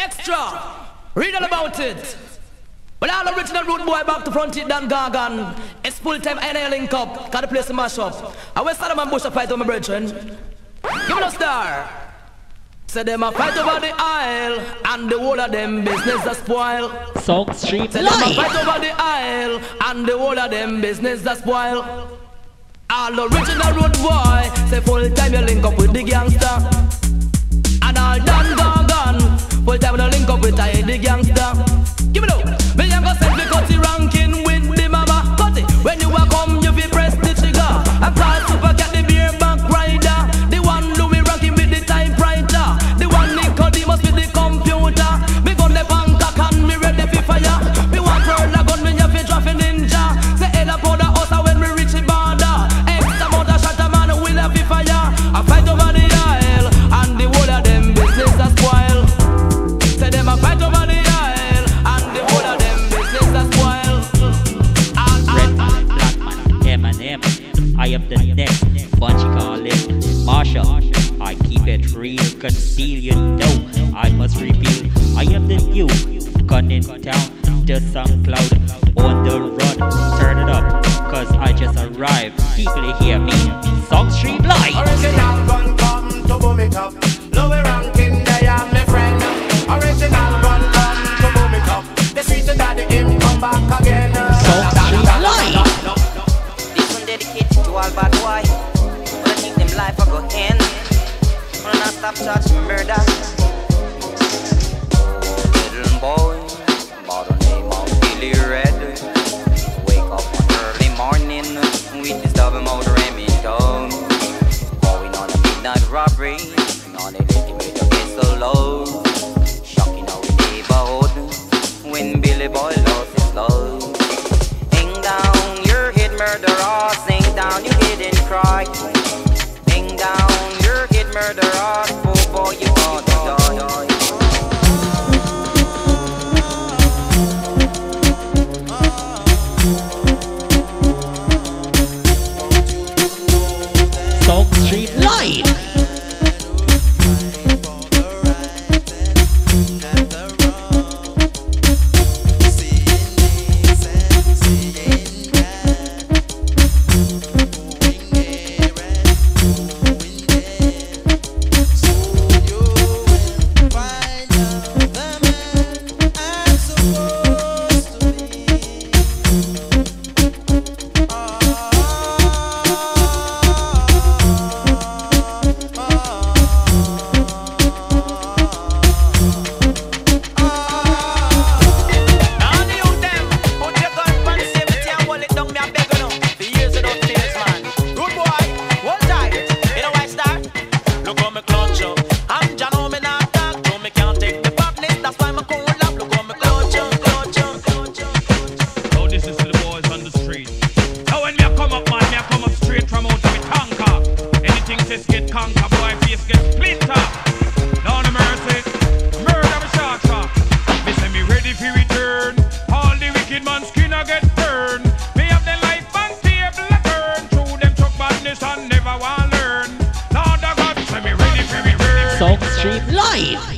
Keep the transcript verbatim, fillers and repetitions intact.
Extra. Read all about it. But all original root boy back to front it Dan Gargan. It's full time N A link up. Got the place to mash up. I went Saddam and Bush a fight with my brethren. Give me a star. Say them a fight over the aisle, and the whole of them business a spoil. Song Street Say them a fight over the aisle, and the whole of them business a spoil. All original road boy, say full time you link up with the gangster. And all Dan Gargan, full time you link up with the gangster. Give me low, me young go set me cut the ranking with the mama. Cut it, when you a come you fi press the trigger. I call super cat the beer back rider. The one Louis ranking with the typewriter. The one Nicodemus with the computer. Me gun the bank and me ready fi fire. Me want pearl a gun me have fi drop a ninja. Say hell for the house when me reach the border. Extra amount of shot a man will have fi fire. I fight over the aisle and the whole of them business a spoil. Say them a fight over the aisle and the whole of them business a spoil. Red man, black man, M and M. I am the next bunch call it Marshall. I keep it real, conceal you know I must reveal I am the new gun in town. The SoundCloud on the run. Turn it up, cause I just arrived. People hear me. Song Street Live. Original gun come to boom it up. Lower ranking, they are my friend. Original gun come to boom it up. The sweet daddy him come back again. Song Street Live. This one dedicated to all bad boy. Wanna think them life I go end. Wanna not stop charge murder. Little boy by the name of Billy Red. Wake up one early morning with his double motor Remington. Going on a midnight robbery. On a lady with a pistol load. Shocking our neighborhood when Billy Boy lost his love. Hang down your head murderer. Sing down your head and cry. Hang down your head murderer. Oh boy you gonna die. Song Street Live. Song Street Live.